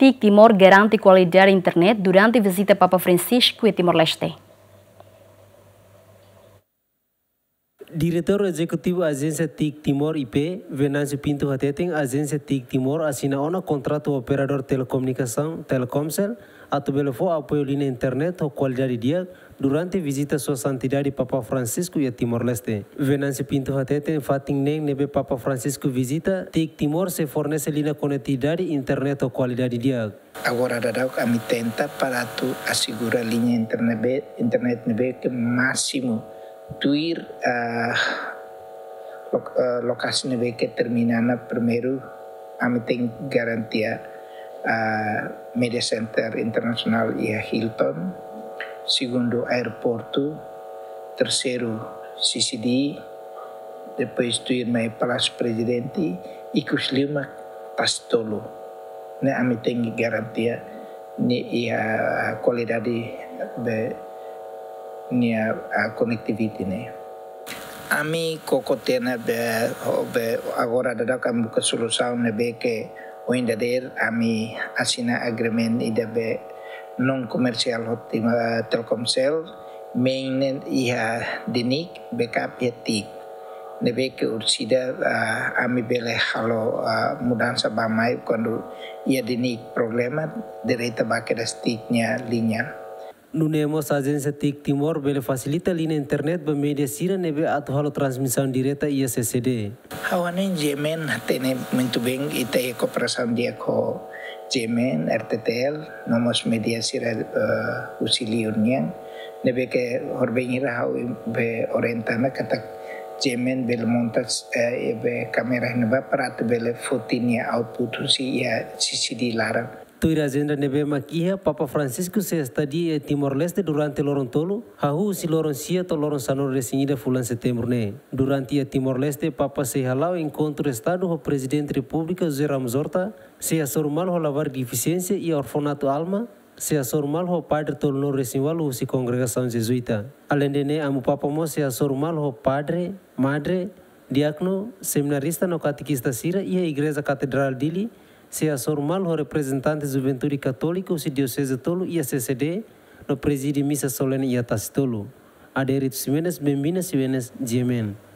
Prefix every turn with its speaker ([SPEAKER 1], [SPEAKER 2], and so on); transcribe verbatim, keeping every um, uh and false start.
[SPEAKER 1] T I C Timor garante qualidade de internet durante a visita Papa Francisco a Timor-Leste.
[SPEAKER 2] Diretor Executivo Agência T I C Timor I P, Venâncio Pinto Hateten, Agência T I C Timor assina um contrato operador de telecomunicação, Telkomsel, a tubelefo apoio linha internet ou qualidade dia durante a visita sua santidade Papa Francisco e a Timor-Leste. Venâncio Pinto Hateten fating nem nebe Papa Francisco visita, T I C Timor se fornece linha conectividade internet ou qualidade dia.
[SPEAKER 3] Agora dadau kami tenta para tu asegura linha internet internet nebe ke máximo tuir uh, lo, uh, lokasi nebe que terminana primeiro kami tem garantia uh, Media Center Internacional e a Hilton, segundo aeroporto, terceiro C C D, depois tuir mai Palácio Presidente e Kuslima Pastolo. Ne kami tem garantia ni a qualidade be ni a connectivity ne. Ami kokotena be be agora dada kami buka solução ne be que o indader ami asina agreement ida be non komersial hotima Telkomsel main iha dinik backup ya tik nebe ke ursida uh, ami bele halo uh, mudança bamai quando ia dinik problema direita bakeda stiknya linha.
[SPEAKER 2] Nunemos agência T I C Timor bele facilita linha internet ba media sira nebe atu halo transmissão direta I S C D.
[SPEAKER 3] Hawanin Jemen tene muito bem ita e cooperação dia com Jemen R T T L nomos media sira uh, usiliunnya nebe ke horbengira hau be orientana kata Jemen bele montas uh, be kamera neba parat bele fotinya output si ya C C D larang.
[SPEAKER 2] Tuir agenda nebe makia Papa Francisco se estadia Timor-Leste durante lorong tolu, hahu si lorong sia to lorong sanor resinida fulan setembro ne. Durante a Timor-Leste Papa se halau encontro estado o presidente República José Ramos Horta, se asormal ho lavar deficiência e orfanato Alma, se asormal ho padre tolno resinwal o si congregação jesuíta. Além de ne amu Papa mo se asormal ho padre, madre, diácono, seminarista no catequista sira e a igreja catedral dili, se asormal o representante Juventude Católica, o Diocese Tolo e a C C D, no presídio missa solene e a Tacitolo. Aderito Simenes, bem-vindas, Simenes, Jemen.